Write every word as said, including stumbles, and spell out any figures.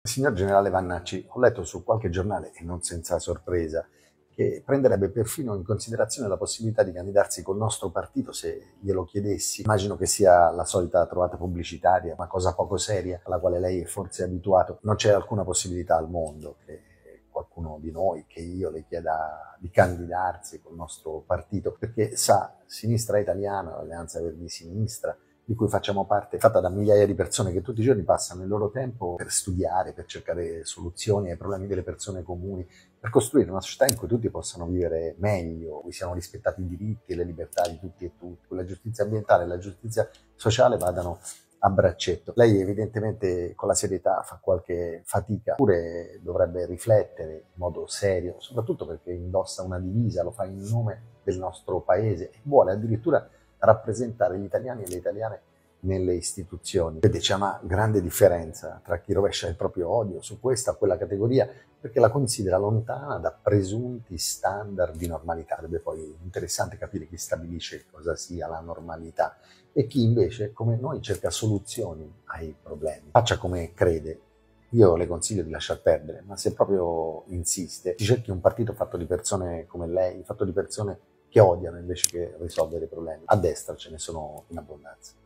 Signor generale Vannacci, ho letto su qualche giornale, e non senza sorpresa, che prenderebbe perfino in considerazione la possibilità di candidarsi col nostro partito se glielo chiedessi. Immagino che sia la solita trovata pubblicitaria, una cosa poco seria, alla quale lei è forse abituato. Non c'è alcuna possibilità al mondo che qualcuno di noi, che io le chieda di candidarsi col nostro partito, perché sa, Sinistra Italiana, l'Alleanza Verdi Sinistra, di cui facciamo parte, fatta da migliaia di persone che tutti i giorni passano il loro tempo per studiare, per cercare soluzioni ai problemi delle persone comuni, per costruire una società in cui tutti possano vivere meglio, cui siano rispettati i diritti e le libertà di tutti e tutti, cui la giustizia ambientale e la giustizia sociale vadano a braccetto. Lei evidentemente con la serietà fa qualche fatica, oppure dovrebbe riflettere in modo serio, soprattutto perché indossa una divisa, lo fa in nome del nostro paese e vuole addirittura rappresentare gli italiani e le italiane nelle istituzioni. Vede, c'è una grande differenza tra chi rovescia il proprio odio su questa o quella categoria perché la considera lontana da presunti standard di normalità. Sarebbe poi interessante capire chi stabilisce cosa sia la normalità e chi invece, come noi, cerca soluzioni ai problemi. Faccia come crede. Io le consiglio di lasciar perdere, ma se proprio insiste, si cerchi un partito fatto di persone come lei, fatto di persone che odiano invece che risolvere i problemi. A destra ce ne sono in abbondanza.